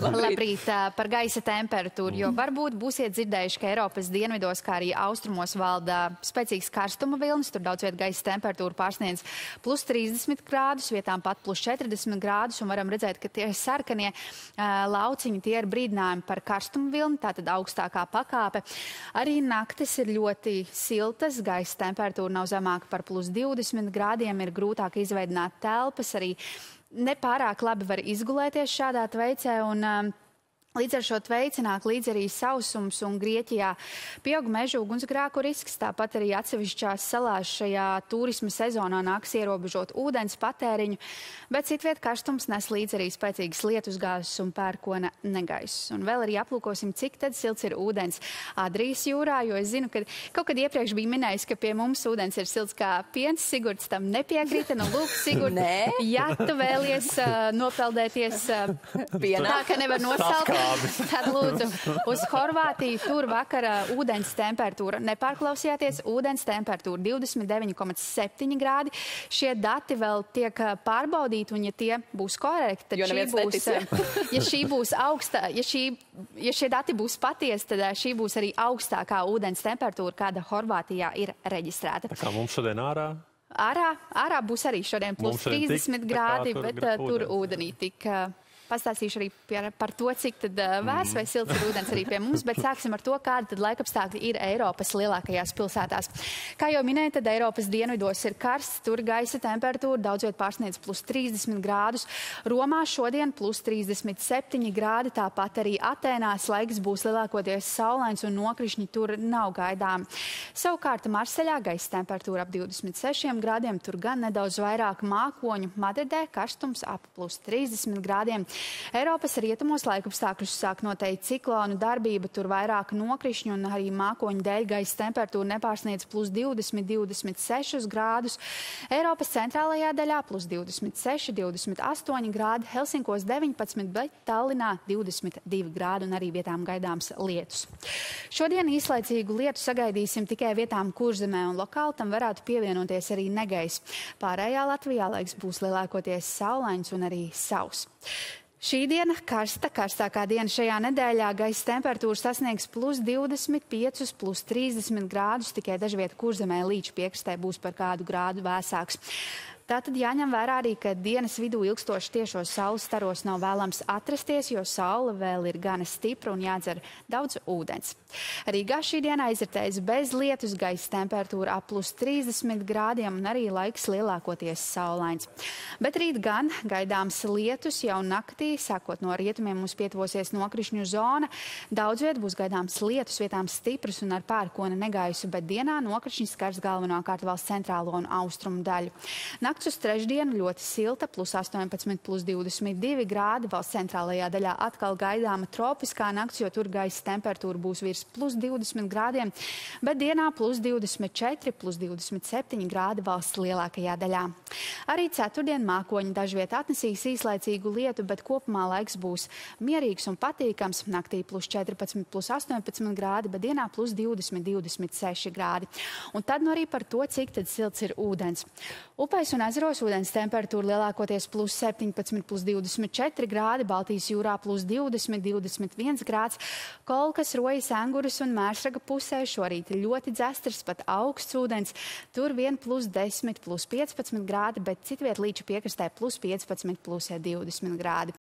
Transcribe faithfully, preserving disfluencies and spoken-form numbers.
Labrīt. Par gaisa temperatūru, jo varbūt būsiet dzirdējuši, ka Eiropas dienvidos, kā arī austrumos valda spēcīgs karstuma vilnis. Tur daudz viet gaisa temperatūra pārsniedz plus trīsdesmit grādus, vietām pat plus četrdesmit grādus, un varam redzēt, ka tie sarkanie uh, lauciņi, tie ir brīdinājumi par karstuma vilni, tātad augstākā pakāpe. Arī naktis ir ļoti siltas, gaisa temperatūra nav zemāka par plus divdesmit grādiem, ir grūtāk izveidināt telpas, arī nepārāk labi var izgulēties šādā tveicē, un um, līdz ar šo tveici nāk līdz arī sausums, un Grieķijā pieaug meža ugunsgrēku risks, tāpat arī atsevišķās salās šajā turisma sezonā nāks ierobežot ūdens patēriņu, bet citviet karstums nes līdz arī spēcīgas lietusgāzes un pērkona negaisus. Un vēl arī aplūkosim, cik tad silts ir ūdens Adrijas jūrā, jo es zinu, ka kaut kad iepriekš bija minējis, ka pie mums ūdens ir silts kā piens. Sigurds tam nepiekrita. Nu, lūk, Sigurd, ja tu vēlies uh, nopeldēties uh, pienā, tā, ka nevar nosalt, tad lūdzu uz Horvātiju. Tur vakara ūdens temperatūra, nepārklausījāties, ūdens temperatūra divdesmit deviņi komats septiņi grādi. Šie dati vēl tiek pārbaudīti, un ja tie būs korekti, tad šī būs, ja šī būs augsta, ja, šī, ja šie dati būs patiesi, tad šī būs arī augstākā ūdens temperatūra, kāda Horvātijā ir reģistrēta. Tā kā mums šodien ārā? Ārā, ārā būs arī šodien plus trīsdesmit grādi, bet tur ūdenī tik... Pastāstīšu arī par, par to, cik tad uh, vēs vai silts ir ūdens arī pie mums, bet sāksim ar to, kāda tad laikapstākļi ir Eiropas lielākajās pilsētās. Kā jau minēju, tad Eiropas dienvidos ir karsts, tur gaisa temperatūra daudz viet pārsniedz plus trīsdesmit grādus. Romā šodien plus trīsdesmit septiņi grādi, tāpat arī Atēnās laiks būs lielākoties saulains un nokrišņi tur nav gaidām. Savukārt Marseļā gaisa temperatūra ap divdesmit sešiem grādiem, tur gan nedaudz vairāk mākoņu. Madridē karstums ap plus trīsdesmit grādiem. Eiropas rietumos laikapstākļus sāk noteikti ciklonu darbība, tur vairāk nokrišņu un arī mākoņu dēļ gaisa temperatūra nepārsniedz plus divdesmit, divdesmit sešus grādus. Eiropas centrālajā daļā plus divdesmit seši, divdesmit astoņi grādi, Helsinkos deviņpadsmit, bet Tallinā divdesmit divi grādi un arī vietām gaidāms lietus. Šodien īslaicīgu lietu sagaidīsim tikai vietām Kurzemē, un lokāli tam varētu pievienoties arī negaiss. Pārējā Latvijā laiks būs lielākoties saulains un arī sauss. Šī diena karsta, karstākā diena šajā nedēļā, gaisa temperatūra sasniegs plus divdesmit piecus, plus trīsdesmit grādus, tikai dažviet Kurzemē līča piekrastē būs par kādu grādu vēsāks. Tātad jāņem vērā arī, ka dienas vidū ilgstoši tiešos saules staros nav vēlams atrasties, jo saule vēl ir gana stipra un jādzer daudz ūdens. Rīgā šī diena aizritēs bez lietus, gaisa temperatūra ap plus trīsdesmit grādiem un arī laiks lielākoties saulains. Bet rīt gan gaidāms lietus jau naktī, sākot no rietumiem mums pietuvosies nokrišņu zona. Daudz viet būs gaidāms lietus, vietām stipras un ar pērkona negaisu, bet dienā nokrišņi skars galvenokārt valsts centrālo un austrumu daļu. Nakts uz trešdienu ļoti silta, plus astoņpadsmit, plus divdesmit divi grādi. Valsts centrālajā daļā atkal gaidāma tropiskā nakts, jo tur gaisa temperatūra būs virs plus divdesmit grādiem, bet dienā plus divdesmit četri, plus divdesmit septiņi grādi valsts lielākajā daļā. Arī ceturtdien mākoņi dažviet atnesīs īslaicīgu lietu, bet kopumā laiks būs mierīgs un patīkams. Naktī plus četrpadsmit, plus astoņpadsmit grādi, bet dienā plus divdesmit, divdesmit seši grādi. Un tad nu arī par to, cik tad silts ir ūdens. Upēs un ezeros ūdens temperatūra lielākoties plus septiņpadsmit, plus divdesmit četri grādi, Baltijas jūrā plus divdesmit, divdesmit viens grāds, Kolkas, Rojas, Anguras un Mērsraga pusē šorīt ļoti dzestrs, pat augsts ūdens, tur vien plus desmit, plus piecpadsmit grādi, bet citviet līča piekrastē plus piecpadsmit, plus divdesmit grādi.